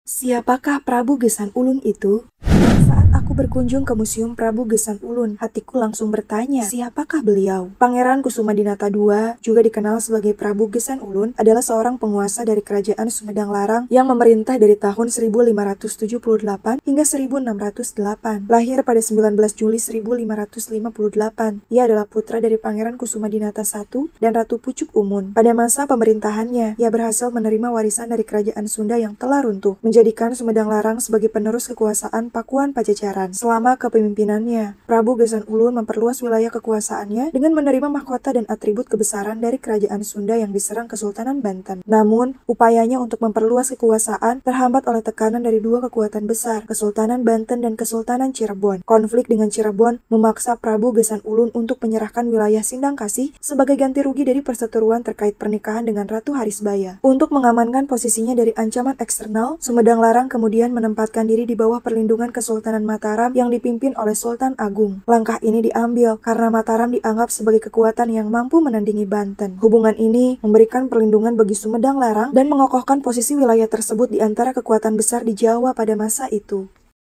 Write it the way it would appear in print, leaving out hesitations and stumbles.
Siapakah Prabu Gesan Ulun itu? Saat aku berkunjung ke Museum Prabu Gesan Ulun, hatiku langsung bertanya, siapakah beliau? Pangeran Kusumadinata II, juga dikenal sebagai Prabu Gesan Ulun, adalah seorang penguasa dari Kerajaan Sumedang Larang yang memerintah dari tahun 1578 hingga 1608. Lahir pada 19 Juli 1558, ia adalah putra dari Pangeran Kusumadinata I dan Ratu Pucuk Umun. Pada masa pemerintahannya, ia berhasil menerima warisan dari Kerajaan Sunda yang telah runtuh, menjadikan Sumedang Larang sebagai penerus kekuasaan Pakuan Pajajaran. Selama kepemimpinannya, Prabu Gesan Ulun memperluas wilayah kekuasaannya dengan menerima mahkota dan atribut kebesaran dari Kerajaan Sunda yang diserang Kesultanan Banten. Namun, upayanya untuk memperluas kekuasaan terhambat oleh tekanan dari dua kekuatan besar, Kesultanan Banten dan Kesultanan Cirebon. Konflik dengan Cirebon memaksa Prabu Gesan Ulun untuk menyerahkan wilayah Sindangkasih sebagai ganti rugi dari perseteruan terkait pernikahan dengan Ratu Harisbaya. Untuk mengamankan posisinya dari ancaman eksternal, Sumedang Larang kemudian menempatkan diri di bawah perlindungan Kesultanan Mataram yang dipimpin oleh Sultan Agung. Langkah ini diambil karena Mataram dianggap sebagai kekuatan yang mampu menandingi Banten. Hubungan ini memberikan perlindungan bagi Sumedang Larang dan mengokohkan posisi wilayah tersebut di antara kekuatan besar di Jawa pada masa itu.